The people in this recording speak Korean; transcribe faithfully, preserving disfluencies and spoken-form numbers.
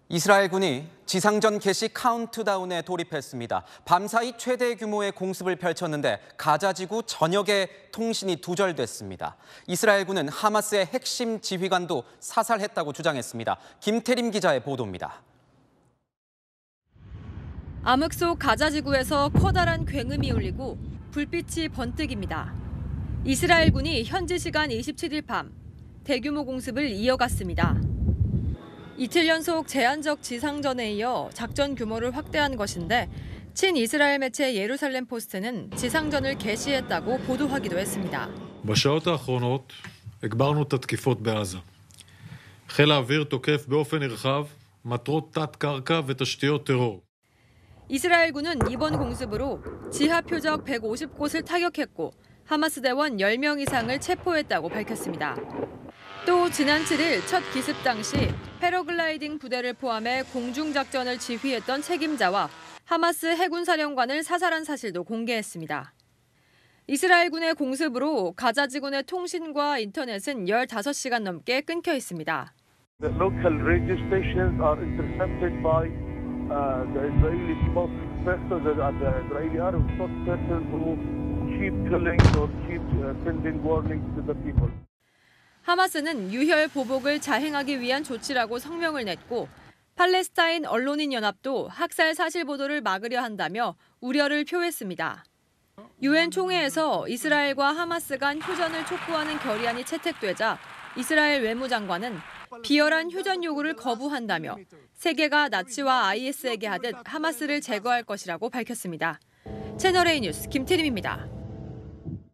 이스라엘군이 지상전 개시 카운트다운에 돌입했습니다. 밤사이 최대 규모의 공습을 펼쳤는데 가자지구 전역의 통신이 두절됐습니다. 이스라엘군은 하마스의 핵심 지휘관도 사살했다고 주장했습니다. 김태림 기자의 보도입니다. 암흑 속 가자지구에서 커다란 굉음이 울리고 불빛이 번뜩입니다. 이스라엘군이 현지 시간 이십칠 일 밤 대규모 공습을 이어갔습니다. 이틀 연속 제한적 지상전에 이어 작전 규모를 확대한 것인데 친이스라엘 매체 예루살렘 포스트는 지상전을 개시했다고 보도하기도 했습니다. בשעות האחרונות הגברנו את התקיפות בעזה. חיל האוויר תוקף באופן נרחב מטרות תת-קרקע ותשתיות טרור. 이스라엘군은 이번 공습으로 지하 표적 백오십 곳을 타격했고 하마스 대원 열 명 이상을 체포했다고 밝혔습니다. 또 지난 칠 일 첫 기습 당시 패러글라이딩 부대를 포함해 공중작전을 지휘했던 책임자와 하마스 해군사령관을 사살한 사실도 공개했습니다. 이스라엘군의 공습으로 가자지구의 통신과 인터넷은 열다섯 시간 넘게 끊겨 있습니다. The local radio stations are intercepted by uh, the Israeli spokespersons and the Israeli Arab spokespersons who keep killing or keep uh, sending warnings to the people. 하마스는 유혈 보복을 자행하기 위한 조치라고 성명을 냈고 팔레스타인 언론인 연합도 학살 사실 보도를 막으려 한다며 우려를 표했습니다. 유엔 총회에서 이스라엘과 하마스 간 휴전을 촉구하는 결의안이 채택되자 이스라엘 외무장관은 비열한 휴전 요구를 거부한다며 세계가 나치와 아이에스에게 하듯 하마스를 제거할 것이라고 밝혔습니다. 채널A 뉴스 김태림입니다.